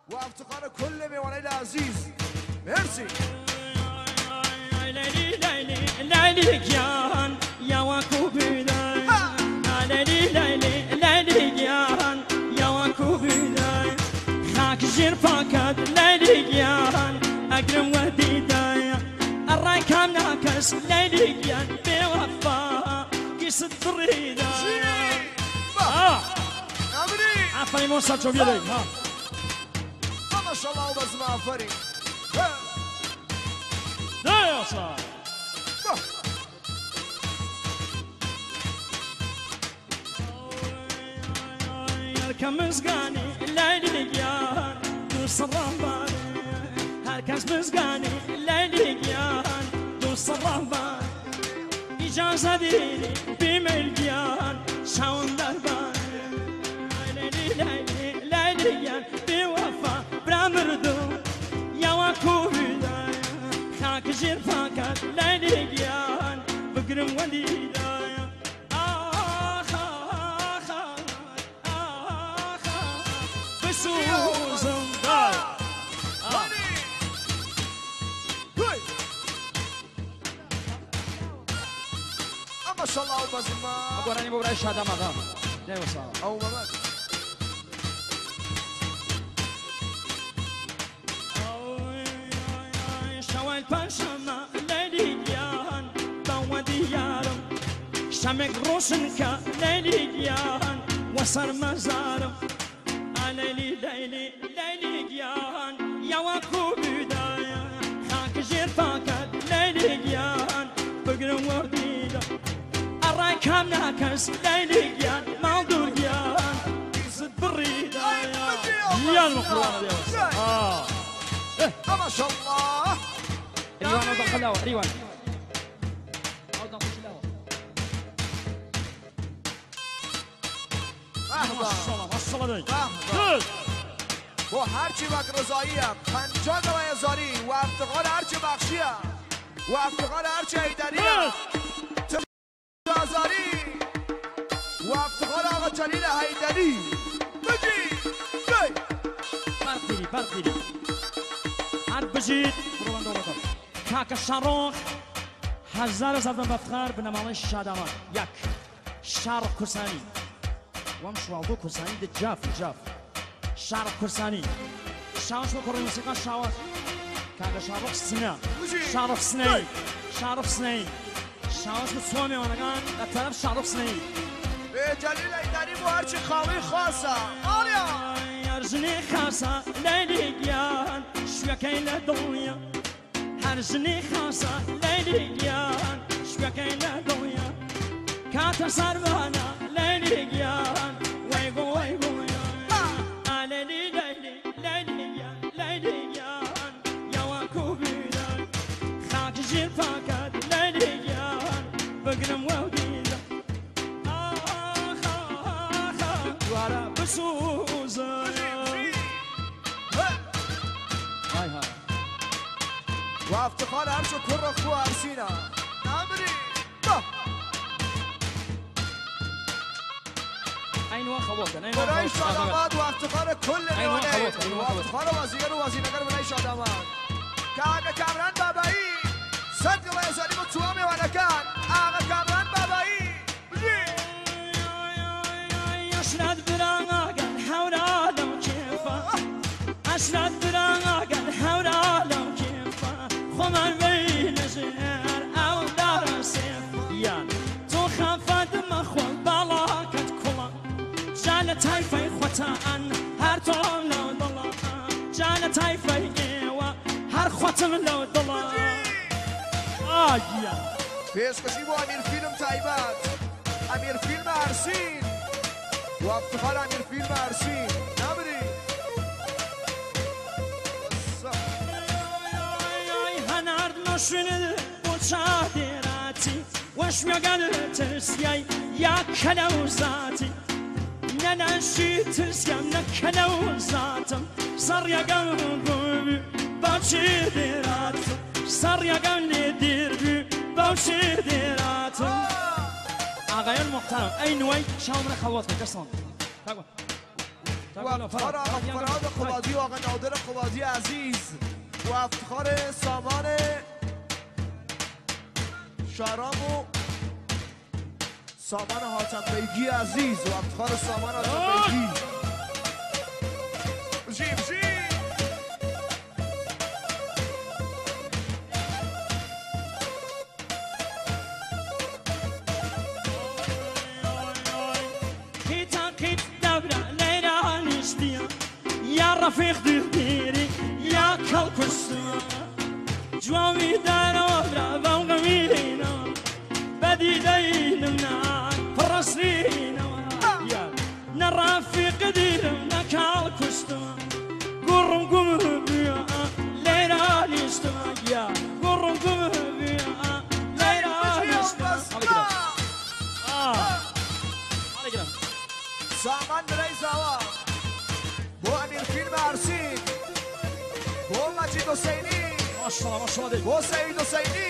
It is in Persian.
و افتخار کل میوانه عزیز. مرسی. لیلی لیلی لیلی گیان یا وکو بیدای لیلی لیلی لیلی گیان یا وکو بیدای خاک جیر پاکد لیلی گیان اگرم و دیدای الرای کام ناکس لیلی گیان بیوفا قصد فریدای عفانی موسا چو بیلی ما شاء الله بس ما فريق يا صاحبي هالكم مسقاني الليل جيان دوس الرهبان هالكم مسقاني الليل جيان دوس الرهبان إجازة ديني بميل جيان شاون دربان ليلي ليلي ليلي جيان بوفا بلا مردو يا وكو خاك جير فاكت ليلي جيان بقرم وليدايا آخ آخ آخ بسوزم داي ما شاء الله بس ما أقول أنا بقول إيش هذا مغام لا وصار أو ما شوال باشما ليلي جيان بودي يارم شمك روشنك ليلي جيان وصر مزارم ليلي ليلي ليلي جيان يا وكو بدايا خاك جير فاكت ليلي جيان بقرم ورديدا الراي كام ناكس ليلي جيان موضوع جيان يزد بالريدا يا المقرونة يا ما شاء الله ريوان ودخل الهواء ريوان عود نخش الهواء ما شاء الله با هرچی وقت رضاییم 50 دوای هزاری و افتقار هرچی بخشیم و افتقار هرچی حیدریم هزاری و افتقار آقا جلیل حیدری بجی فرق دیدی هر بجید بروان دولتم کاک شاروخ هزار زدن بفخار بنمایش شادمان یک شارق کرسانی وام شوالدو کرسانی ده جاف شارق کرسانی شاوش بکره موسیقى شاوش کاک شاروخ سنا شارق سنی شاوش بسومی وانگان در طرف شارق سنی به جلیل حیدری با هرچی خواهی خاصه آریا هرجني خاصة ليلي جيان شوية لدويا هرجني خاصة ليلي جيان شوية لدويا كانت سربانا ليلي جيان ويقو يا ليلي ليلي ليلي جيان ليلي جيان يا وكوبيدا خاك جيل فاكد ليلي جيان بقرم وديدا ورا بسوزا و افتخار هرچو کر خو ارسینا نمری أين خبوطن برای شاداماد و افتخار کل میوانه و افتخار وزیر و وزیرنگر برای شاداماد که آقا کامران بابایی صدق و ازالی و تو میوانه کن آقا کامران بابایی أشرد براغا حورا لو كيفا أشرد براغا حورا لو كيفا خمر بين زهر أو دار سيف يا تو خافت مخول بلاكت كلا جالت هايفي خوتان هر طول لو ضلا جالت هايفي إيوا هر خوتم لو ضلا يا پیشکشی با امیر فیلم تایبت امیر فیلم ارسین و افتخار امیر فیلم ارسین نبری هنارد نشونه بچادرتی وش میگن ترسیای یا کلوزاتی ننشی ترسیم نکلوزاتم سر یگان بوی باچی دراتم سر یگان دیر بی باچی دراتم آقایان محترم ای نوعی شامل خواست کسان و افتخار آقا فرهاد قبادی و آقا نادر قبادی عزیز و افتخار سامان شهرام و سامان حاتم بیگی عزیز و افتخار سامان حاتم بیگی جیم يا رفيق ديري يا كالكسنا جوامي دانا وبرا بوغمينا بدي ديننا فرسنينا يا نرافيق ديرنا كالكسنا قرم قمبيا لينا نشتا يا قرم قمبيا لينا نشتا سامان رئيساوا بو امیر فیلم ارسین بو مجید حسینی ماشاءالله بو سعید حسینی